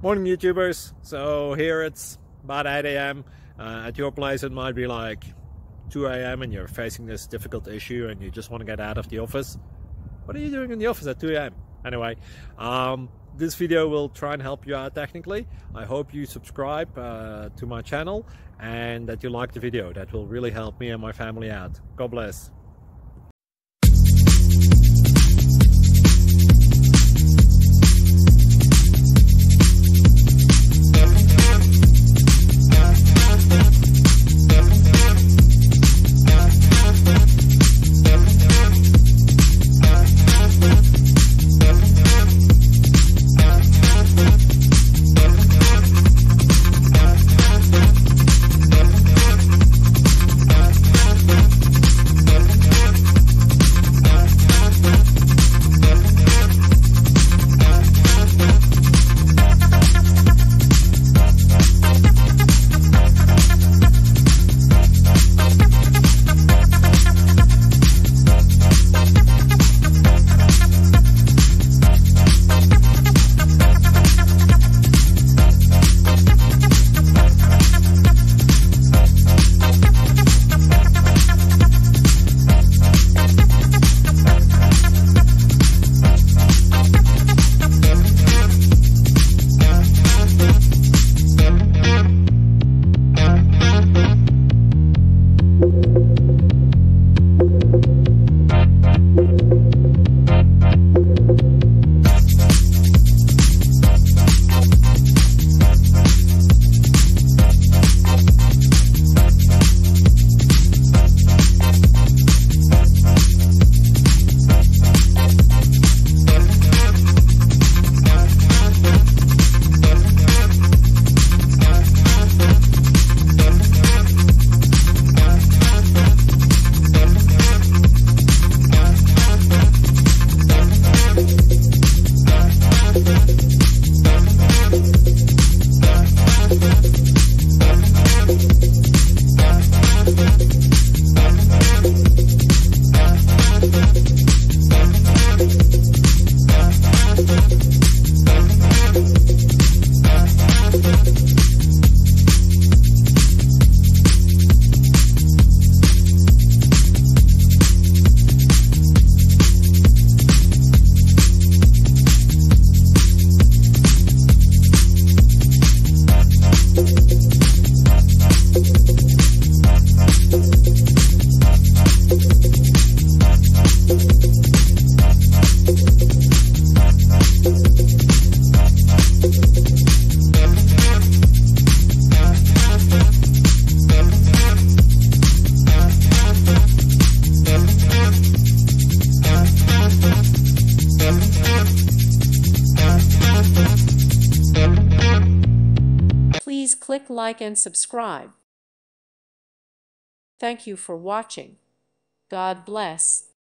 Morning YouTubers. So here it's about 8 a.m. At your place it might be like 2 a.m. and you're facing this difficult issue and you just want to get out of the office. What are you doing in the office at 2 a.m.? Anyway, this video will try and help you out technically. I hope you subscribe to my channel and that you like the video. That will really help me and my family out. God bless. Please click like and subscribe. Thank you for watching. God bless.